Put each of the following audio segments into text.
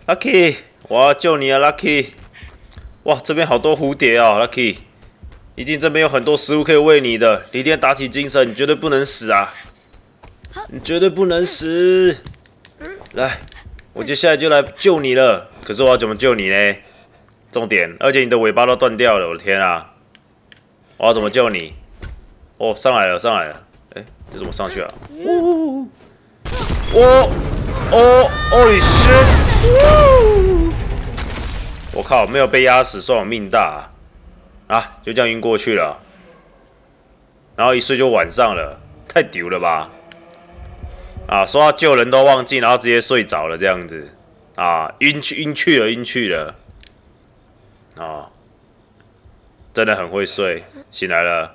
Lucky， 我要救你啊 ，Lucky！ 哇，这边好多蝴蝶啊 ，Lucky！ 一定这边有很多食物可以喂你的，你一定要打起精神，你绝对不能死啊！你绝对不能死！来，我接下来就来救你了。可是我要怎么救你呢？重点，而且你的尾巴都断掉了，我的天啊！我要怎么救你？哦，上来了，上来了！哎，这怎么上去啊？Holy shit！ 我靠，没有被压死，算我命大啊！就这样晕过去了，然后一睡就晚上了，太丢了吧！啊，说要救人都忘记，然后直接睡着了，这样子啊，晕去了啊！真的很会睡，醒来了。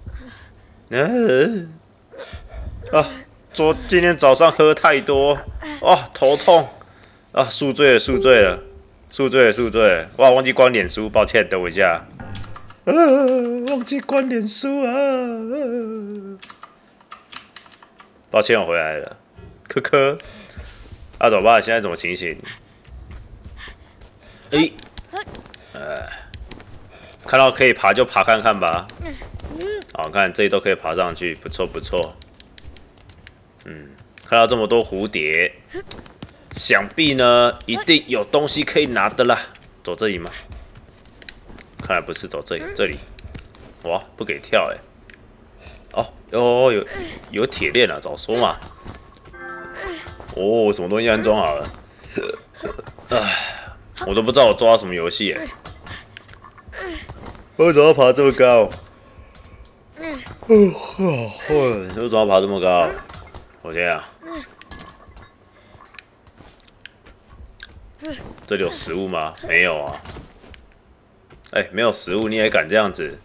今天早上喝太多，哇，头痛啊，宿醉了。哇，忘记关脸书，抱歉，等我一下。忘记关脸书啊！抱歉，我回来了。科科，啊，怎么办？现在怎么情形？看到可以爬就爬看看吧。好，看这里都可以爬上去，不错。看到这么多蝴蝶，想必呢一定有东西可以拿的啦。走这里吗？看来不是走这里。哇，不给跳哎。哦，有铁链啊，早说嘛。哦，什么东西安装好了？我都不知道我抓到什么游戏哎。为什么要爬这么高？为什么要爬这么高？我天啊！这里有食物吗？没有啊。没有食物，你也敢这样子？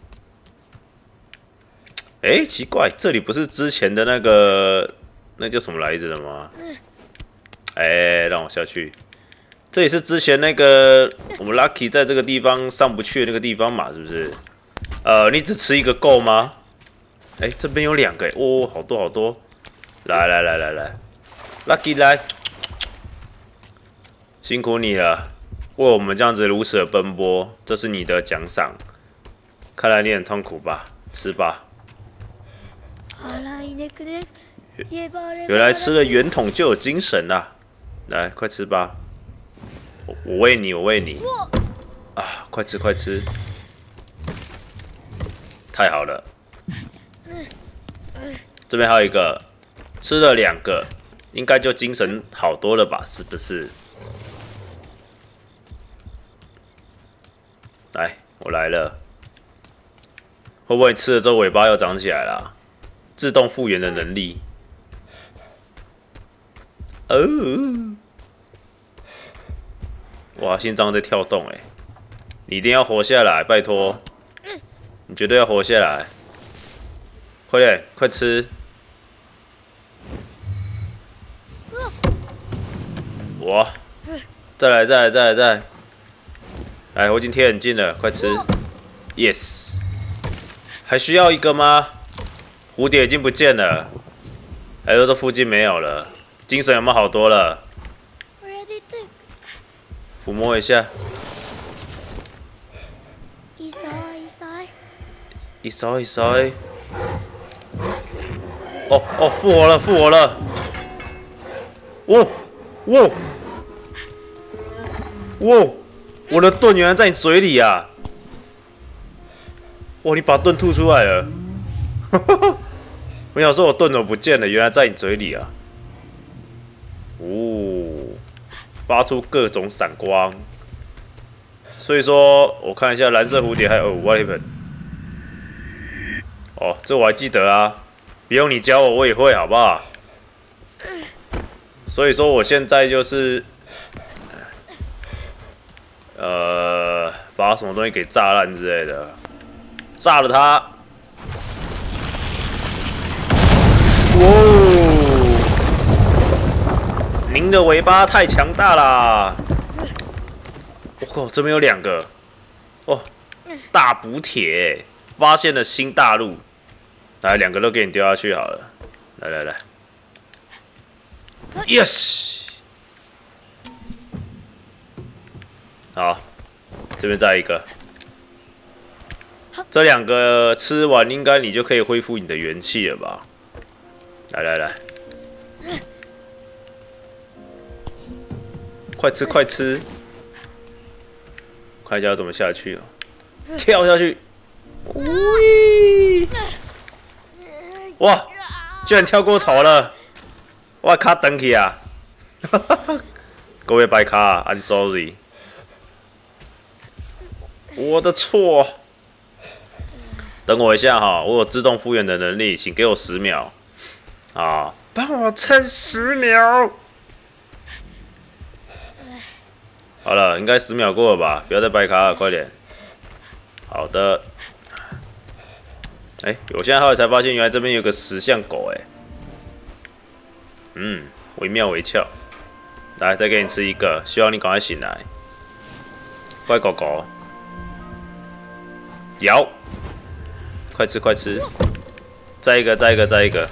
奇怪，这里不是之前的那叫什么来着的吗？让我下去。这里是之前我们 Lucky 在这个地方上不去的那个地方嘛，是不是？你只吃一个够吗？这边有2个，哦，好多。来 ，Lucky 来，辛苦你了，为我们这样子如此的奔波，这是你的奖赏。看来你很痛苦吧？吃吧。原来吃了圆筒就有精神啦！来，快吃吧。我喂你。啊，快吃！太好了。这边还有一个，吃了2个，应该就精神好多了吧？是不是？来，我来了。会不会吃了之后尾巴又长起来了？自动复原的能力。哇，心脏在跳动哎！你一定要活下来，拜托！你绝对要活下来！快点，快吃！哇！再来！来，我已经贴很近了，快吃 ！Yes！ 还需要一个吗？蝴蝶已经不见了，还有这附近没有了。精神有没有好多了？抚摸一下。一烧。哦，复活了！哇！我的盾原来在你嘴里啊！哇，你把盾吐出来了！我想说我盾怎么不见了？原来在你嘴里啊！发出各种闪光。所以说，我看一下蓝色蝴蝶还有weapon。哦，这我还记得啊，不用你教我也会，好不好？所以说我现在就是把什么东西给炸烂之类的，炸了它。您的尾巴太强大啦！我靠，这边有2个哦，大补铁，发现了新大陆。来，2个都给你丢下去好了。来 ，yes！ 好，这边再一个。这2个吃完，应该你就可以恢复你的元气了吧？来，快吃快吃！看一下要怎么下去哦，跳下去！喂！哇，居然跳过头了！我卡登去啊！各位白卡 ，I'm sorry， 我的错。等我一下哈，我有自动复原的能力，请给我10秒。啊，帮我撑10秒。好了，应该10秒过了吧？不要再白卡了，快点。好的。我现在后来才发现，原来这边有个石像狗惟妙惟肖。来，再给你吃一个，希望你赶快醒来。乖狗狗，咬，快吃快吃，再一个，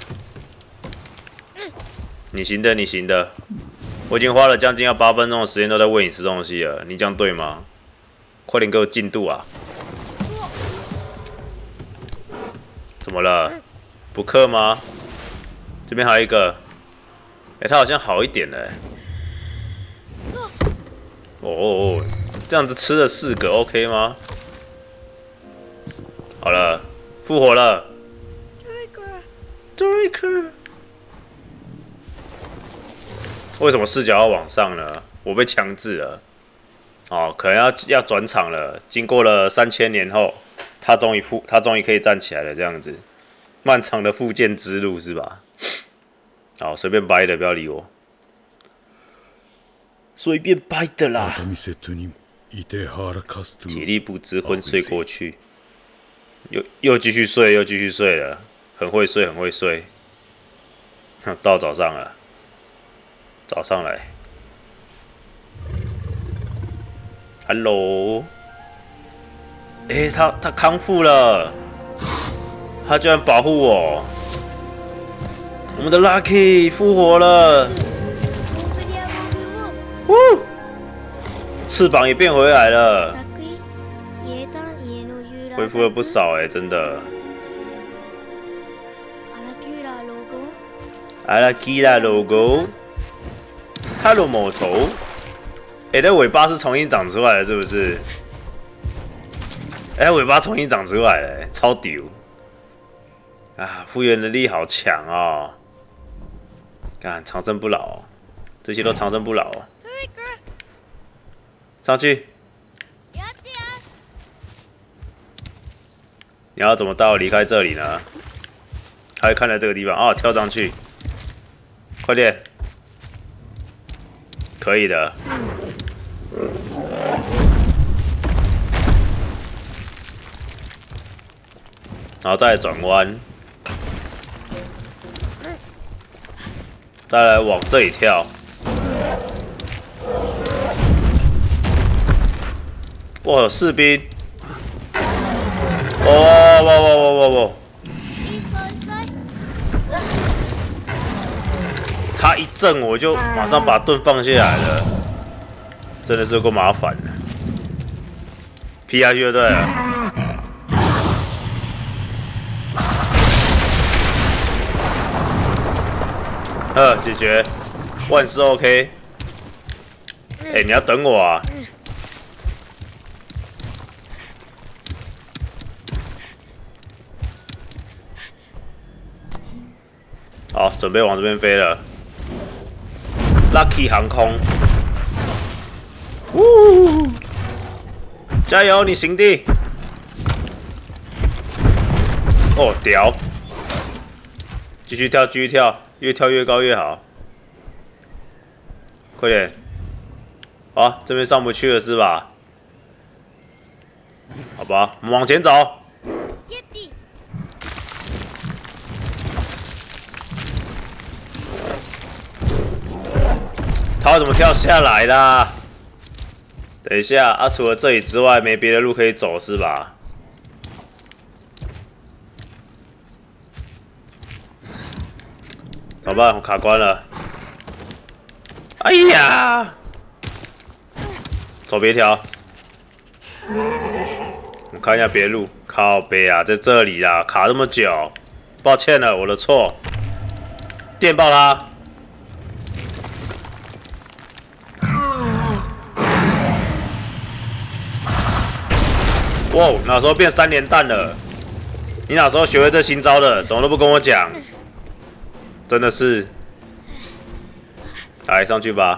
你行的你行的，我已经花了将近要8分钟的时间都在喂你吃东西了，你这样对吗？快点给我进度啊！怎么了？不克吗？这边还有一个，他好像好一点了这样子吃了4个 ，OK 吗？好了，复活了。Draker， 为什么视角要往上呢？我被强制了。可能要转场了。经过了3000年后，他终于可以站起来了，这样子。漫长的复健之路是吧？好，随便掰的，不要理我。随便掰的啦。体力不支，昏睡过去。又继续睡了，很会睡。到早上了，早上来。Hello， 他康复了，他居然保护我。我们的 Lucky 复活了，翅膀也变回来了，恢复了不少真的。阿拉基拉 logo， Hello 某头，那尾巴是重新长出来的，是不是？尾巴重新长出来了，超屌！啊，复原能力好强哦！看长生不老，这些都长生不老哦。上去！你要怎么到离开这里呢？还会看在这个地方跳上去，快点！可以的。然后再来转弯，再来往这里跳。哇，有士兵！哇！他一震，我就马上把盾放下来了，真的是够麻烦的。劈下去就对了。解决，万事 OK。你要等我啊！好，准备往这边飞了。Lucky 航空，加油，你行的！屌！继续跳，越跳越高越好。快点！好，这边上不去了是吧？好吧，我们往前走。他怎么跳下来啦？等一下，除了这里之外，没别的路可以走是吧？怎么办？我卡关了。哎呀！走别条， 我看一下别的路，靠北啊，在这里啦，卡这么久，抱歉了，我的错。电爆他！哇，哪时候变3连弹了？你哪时候学会这新招的？怎么都不跟我讲？真的是，来上去吧。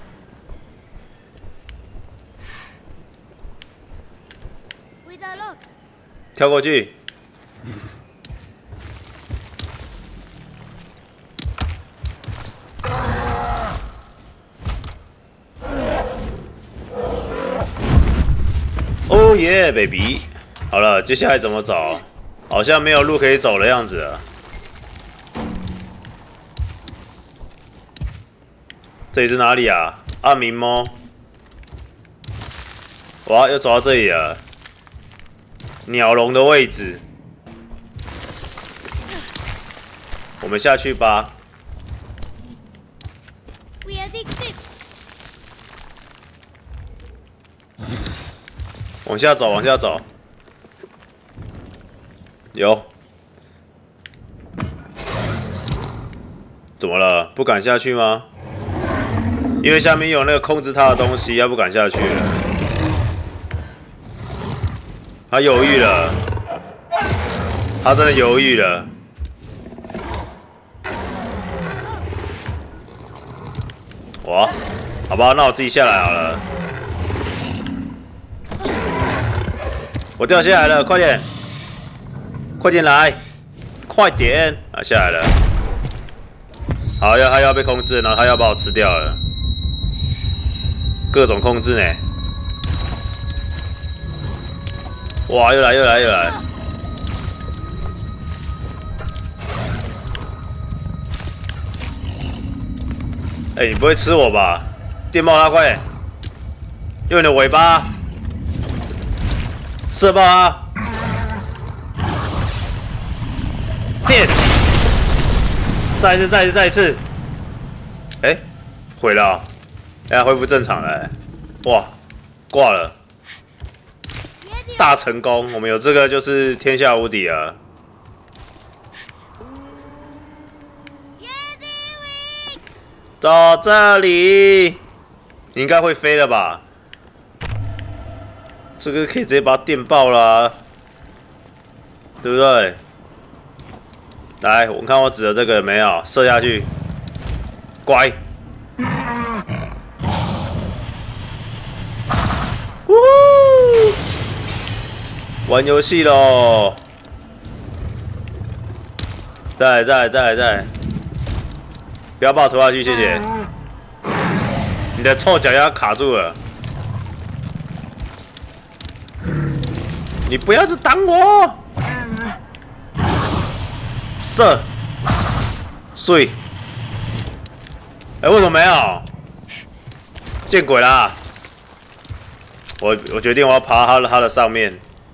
跳过去。Oh yeah, baby！ 好了，接下来怎么走？好像没有路可以走的样子了。这里是哪里啊？暗明吗？哇，又走到这里了。鸟笼的位置，我们下去吧。往下走，往下走。有。怎么了？不敢下去吗？因为下面有那个控制它的东西，要不敢下去了。他犹豫了，他真的犹豫了。哇，好吧，那我自己下来好了。我掉下来了，快点，快点来，快点！啊，下来了。好，他要被控制，然后他要把我吃掉了。各种控制呢。哇，又来又来又来！哎，你不会吃我吧？电爆他，快点！用你的尾巴射爆他！电！再一次，再一次，再一次！哎，毁了！哎，恢复正常了！哇，挂了！大成功，我们有这个就是天下无敌了。到这里，你应该会飞了吧？这个可以直接把它电爆啦，对不对？来，我看我指的这个有没有射下去？乖。呜呼！玩游戏喽！再来！不要把我拖下去，谢谢。你的臭脚丫卡住了，你不要只挡我！射，碎。哎，为什么没有？见鬼啦！我决定我要爬它的上面。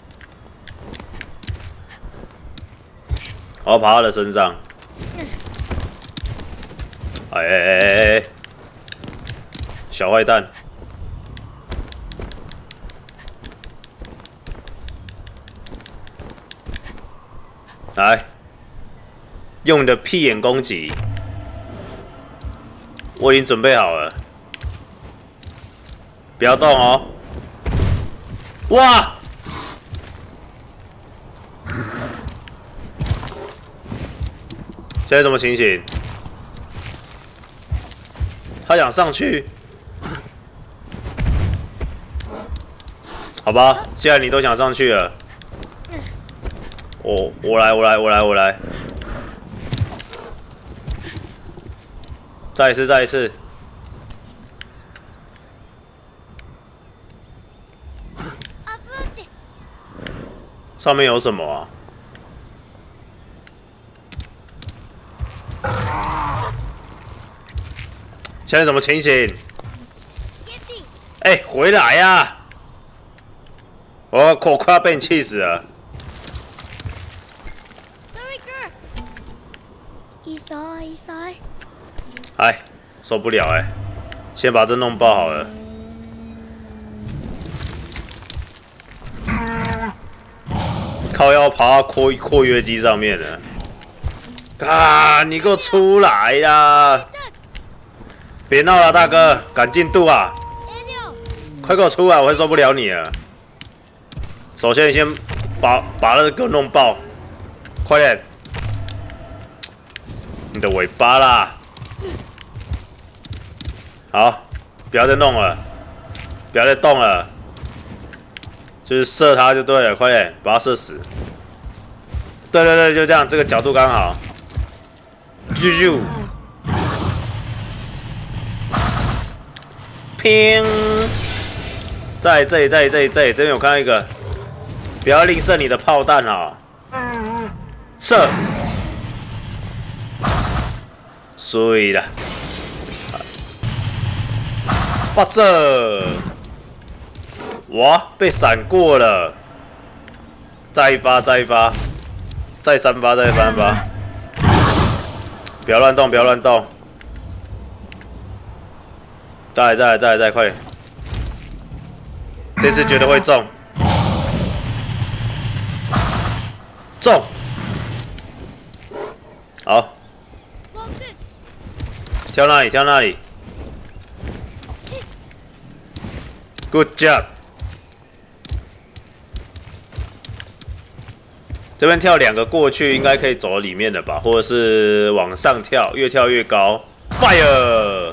我要爬他的身上。哎！小坏蛋！来，用你的屁眼攻击。我已经准备好了，不要动哦！哇！现在什么情形？他想上去，好吧，既然你都想上去了，我来，再一次，上面有什么啊？现在什么情形？哎，回来呀！我快要被你气死了。哎，受不了哎！先把这弄爆好了。 靠腰爬到括约肌上面了。啊！你给我出来啦！别闹了，大哥，赶进度啊！快给我出来，我会受不了你了。首先，先把那个给我弄爆，快点！你的尾巴啦！好，不要再弄了，不要再动了，就是射他就对了，快点把他射死。对对对，就这样，这个角度刚好。啾啾，拼！在这里，这边我看到一个，不要吝啬你的炮弹啊！射！碎了！发射！哇，被闪过了！再一发，再三发，不要乱动，不要乱动！再来，快点！这次绝对会中！中！好，跳那里 ！Good job！ 这边跳2个过去，应该可以走里面的吧，或者是往上跳，越跳越高。Fire！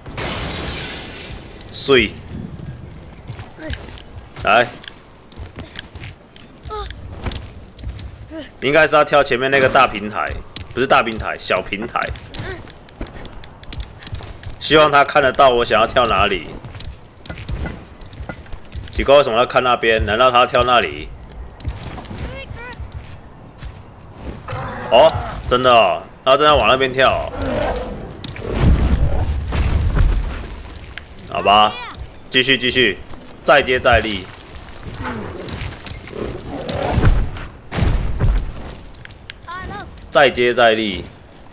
碎！来，应该是要跳前面那个大平台，不是大平台，小平台。希望他看得到我想要跳哪里。奇怪，为什么要看那边？难道他要跳那里？哦，真的哦，然后真的往那边跳哦。好吧，继续，再接再厉。再接再厉。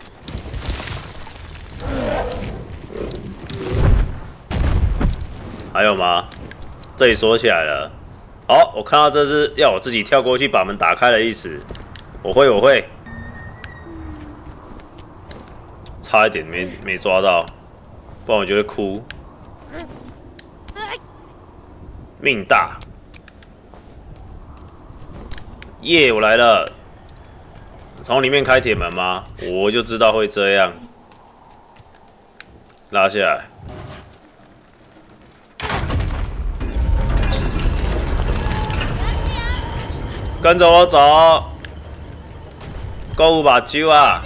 还有吗？这里锁起来了。好，我看到这是要我自己跳过去把门打开的意思。我会。差一点没抓到，不然我就会哭。命大，耶！我来了。从里面开铁门吗？我就知道会这样。拉下来。跟着我走。购物把酒啊！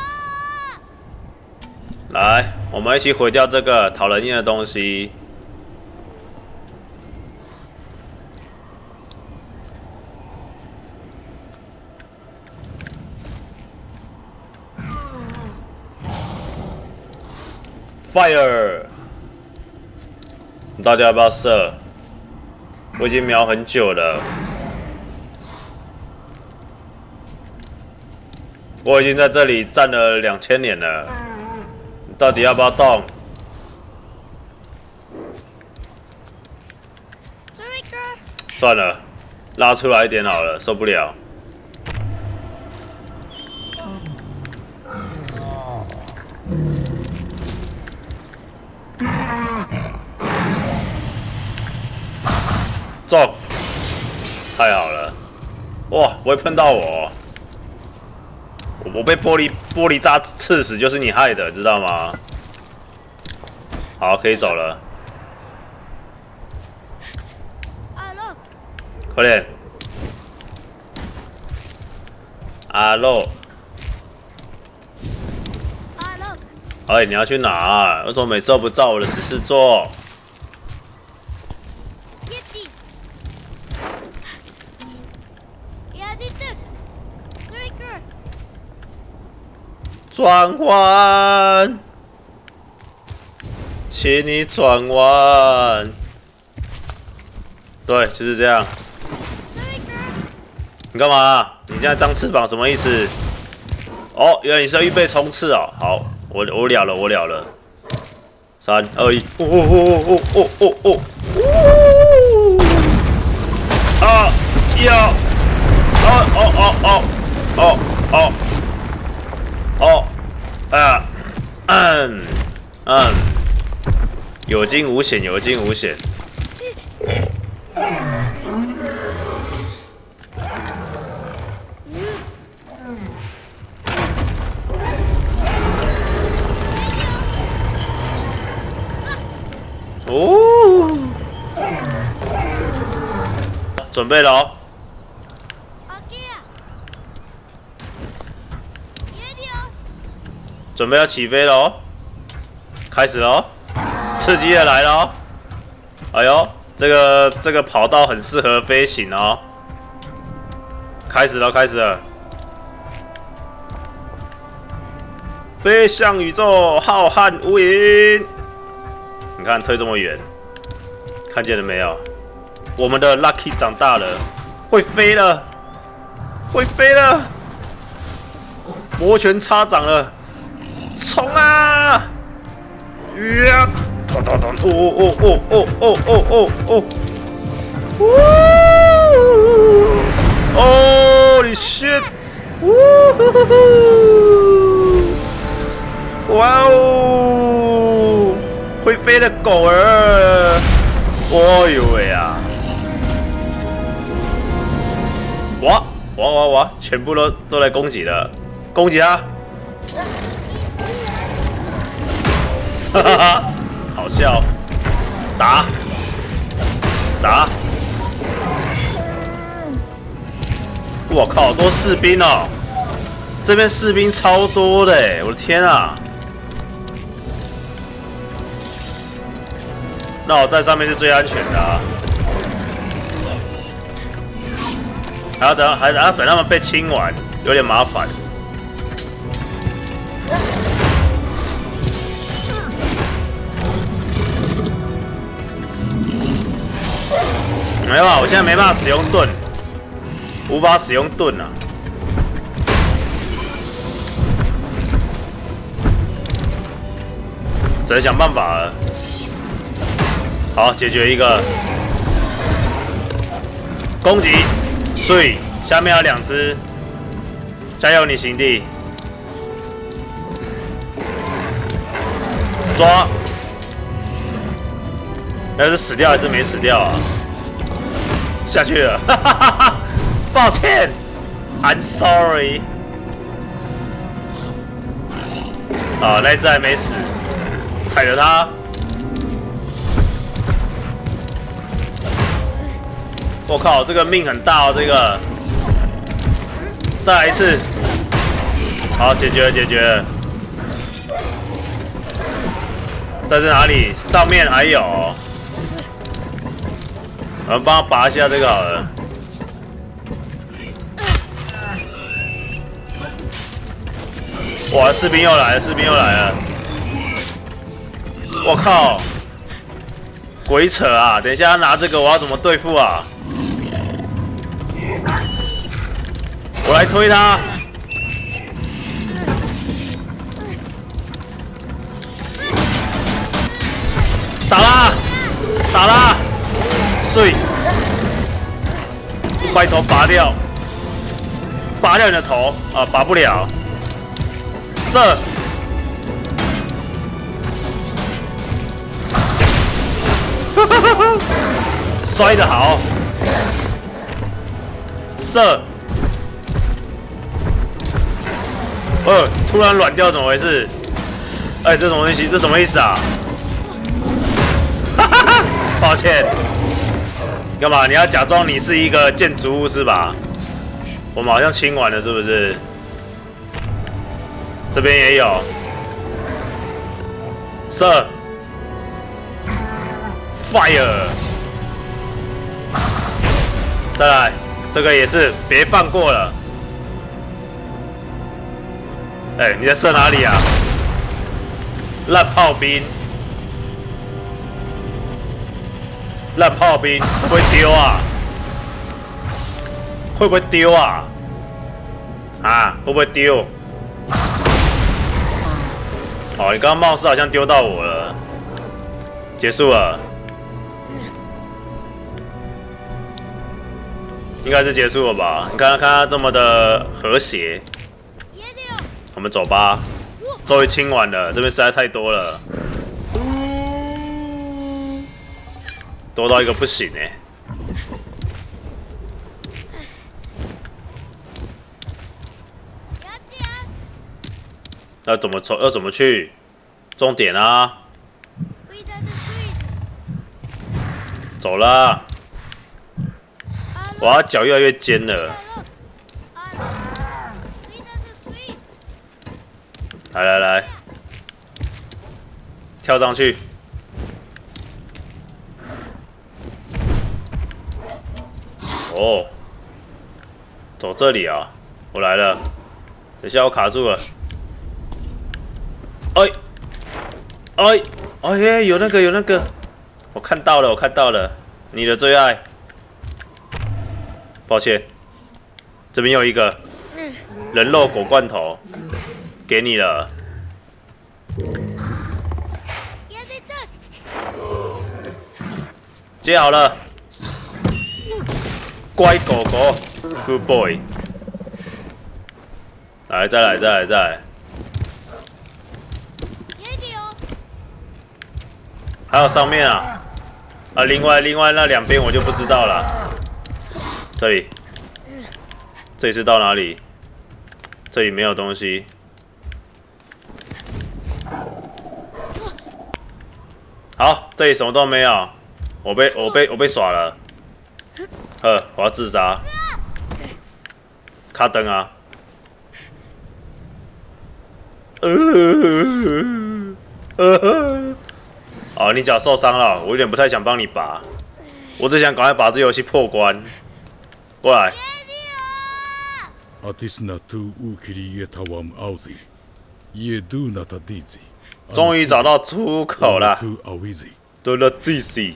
来，我们一起毁掉这个讨人厌的东西。Fire！ 大家要不要射？我已经瞄很久了。我已经在这里站了2000年了。你到底要不要动？算了，拉出来一点好了，受不了。中，太好了！哇，不会碰到我。我被玻璃渣刺死，就是你害的，知道吗？好，可以走了。快点！阿洛，哎，你要去哪？为什么每次都不照我的指示做？转弯，请你转弯。对，就是这样。你干嘛？你现在张翅膀什么意思？哦，原来你是要预备冲刺哦。好，我了了。3、2、1，啊！要！ 有惊无险，有惊无险。哦，准备了哦。准备要起飞了哦，开始了哦，刺激的来了哦！哎呦，这个跑道很适合飞行哦。开始了，开始了，飞向宇宙，浩瀚无垠。你看推这么远，看见了没有？我们的 Lucky 长大了，会飞了，会飞了，摩拳擦掌了。 冲啊！呀！咚咚咚！！Holy shit！ 哇哦！会飞的狗儿！哦呦喂啊！哇！全部都来攻击了，攻击它！ 哈哈哈，好笑！打！我靠，好多士兵哦！这边士兵超多的哎，我的天啊！那我在上面是最安全的啊！还要等他们被清完，有点麻烦。 没有啊，我现在没办法使用盾，无法使用盾啊。只能想办法了。好，解决一个攻击，所以下面有2只，加油，你行弟！抓！那是死掉还是没死掉啊？ 下去了，哈哈哈哈！抱歉 ，I'm sorry。啊，那只还没死，踩着它。我靠，这个命很大哦，这个。再来一次。好，解决了。在这哪里？上面还有。 我们帮他拔一下这个好了。哇，士兵又来了！我靠，鬼扯啊！等一下他拿这个，我要怎么对付啊？我来推他。打啦！ 碎，把你头拔掉，拔掉你的头啊，拔不了。射，摔得好，射，突然软掉，怎么回事？哎，这什么东西？这什么意思啊？抱歉。 干嘛？你要假装你是一个建筑物是吧？我们好像清完了，是不是？这边也有，射 ，fire， 再来，这个也是，别放过了。哎，你在射哪里啊？烂炮兵。 烂炮兵会不会丢啊？会不会丢啊？啊，会不会丢？哦，你刚刚貌似好像丢到我了。结束了。 应该是结束了吧？你看它这么的和谐，我们走吧。终于清完了，这边实在太多了，多到一个不行哎。要怎么走？要怎么去？终点啊！走啦！哇，脚越来越尖了。来，跳上去。哦，走这里啊！我来了。等一下，我卡住了。哎，有那个，我看到了，你的最爱。抱歉，这边有一个人肉果罐头，给你了。接好了，乖狗狗 ，Good boy。来，再来。还有上面啊，另外那两边我就不知道了。这里是到哪里？这里没有东西。好，这里什么都没有。我被耍了。我要自杀。卡灯啊！哦，你脚受伤了，我有点不太想帮你拔，我只想赶快把这游戏破关。过来。终于找到出口了。得了 DC。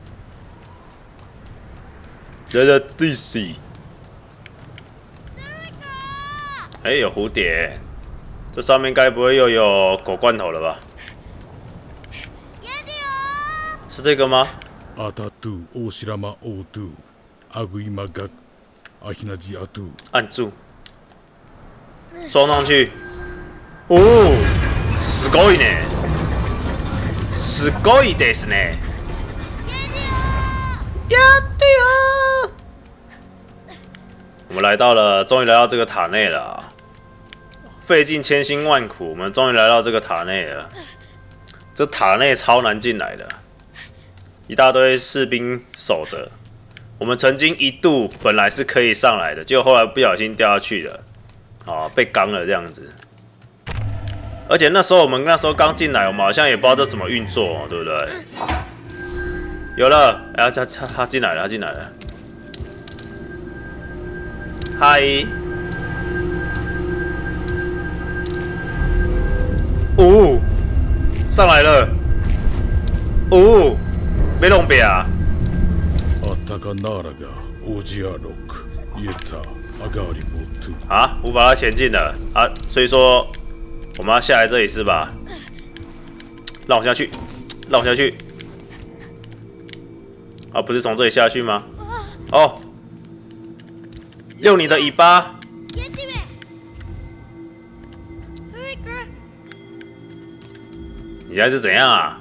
哎，有蝴蝶，这上面该不会又有狗罐头了吧？是这个吗？按住，装上去。哦，すごいね。すごいですね。やってよ！我们终于来到这个塔内了。费尽千辛万苦，我们终于来到这个塔内了。这塔内超难进来的，一大堆士兵守着。我们曾经一度本来是可以上来的，结果后来不小心掉下去了，被刚了这样子。而且我们那时候刚进来，我们好像也不知道这怎么运作，对不对？有了，他进来了，嗨！哦，上来了！哦，没弄扁啊！啊，无法前进了啊！所以说我们要下来这里是吧？让我下去！啊，不是从这里下去吗？哦，用你的尾巴！你现在是怎样啊？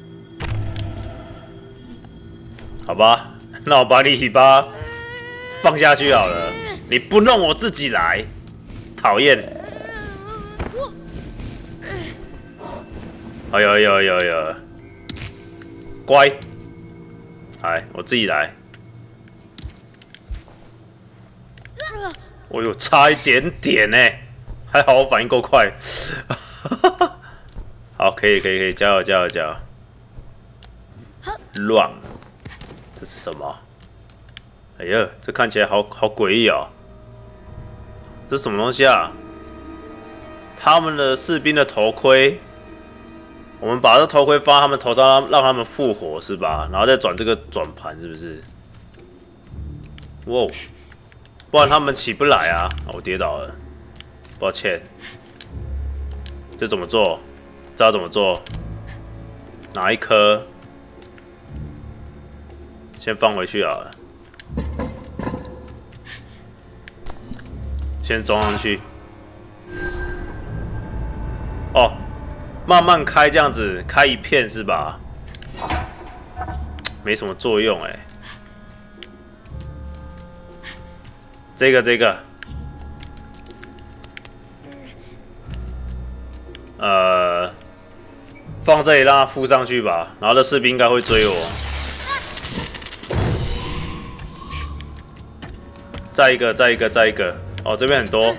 好吧，那我把你尾巴放下去好了。你不弄我自己来，讨厌！哎呦，乖，来，我自己来。我有差一点点呢，还好我反应够快。好，可以，加油！乱，这是什么？哎呀，这看起来好诡异哦！这是什么东西啊？他们的士兵的头盔，我们把这头盔放在他们头上，让他们复活是吧？然后再转这个转盘，是不是？哇，不然他们起不来啊！我跌倒了，抱歉。这怎么做？知道怎么做？拿一颗，先放回去好了。 先装上去。哦，慢慢开这样子，开一片是吧？没什么作用哎。这个，放这里让它附上去吧，然后这士兵应该会追我。再一个，哦，这边很多。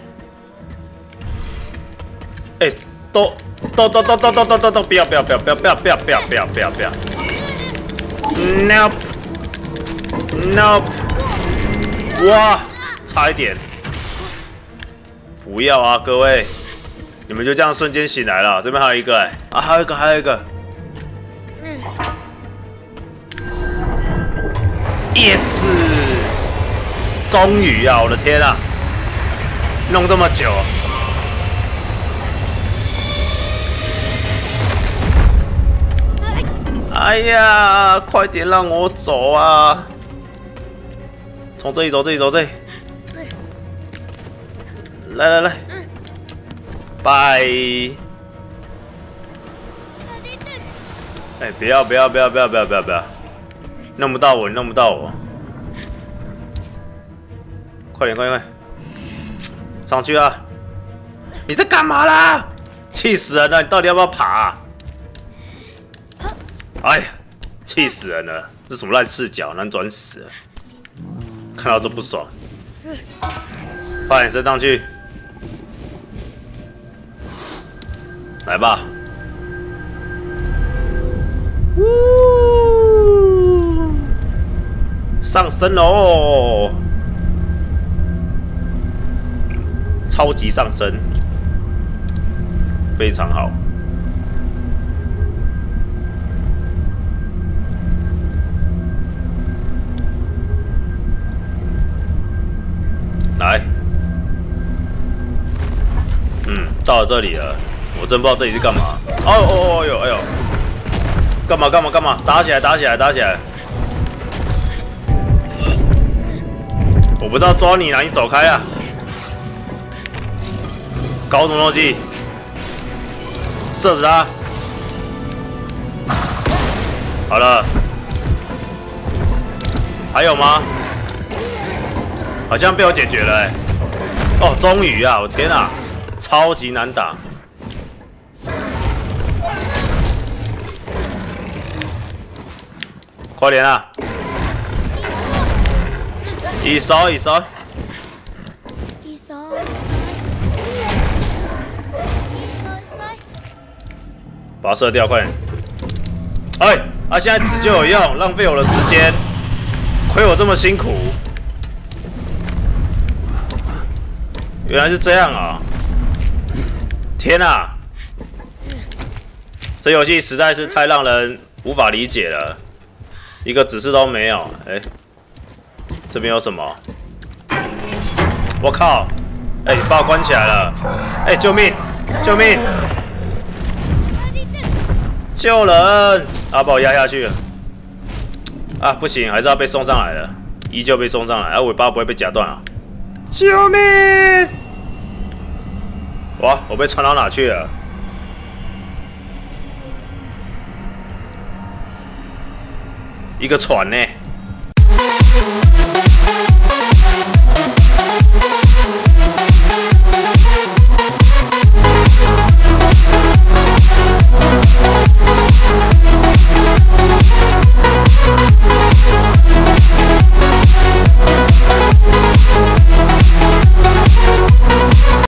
哎，都，不要！Nope，哇，差一点。不要啊，各位，你们就这样瞬间醒来了。这边还有一个哎，啊，还有一个。Yes， 终于啊！我的天啊，弄这么久。哎呀，快点让我走啊！从这里走，这里。来，拜！哎，不要！弄不到我！快点！上去啊！你在干嘛啦？气死人了！你到底要不要爬啊？哎呀，气死人了！这什么烂视角，难转死了！看到就不爽。快点升上去！来吧！上升喽！超级上升，非常好。来，到了这里了，我真不知道这里是干嘛。哎呦！干嘛？打起来！我不知道抓你哪，你走开啊！搞什么东西？射死他！好了，还有吗？好像被我解决了哎！哦，终于啊！我天啊，超级难打！快点啊！一手，把它射掉，快点！哎，现在纸就有用，浪费我的时间，亏我这么辛苦。原来是这样啊！天啊，这游戏实在是太让人无法理解了，一个指示都没有。哎，这边有什么？我靠！哎，你把我关起来了！哎，救命！救人！把我压下去了。啊，不行，还是要被送上来的，依旧被送上来。尾巴不会被夹断啊！救命！哇，我被传到哪去了？一个船呢？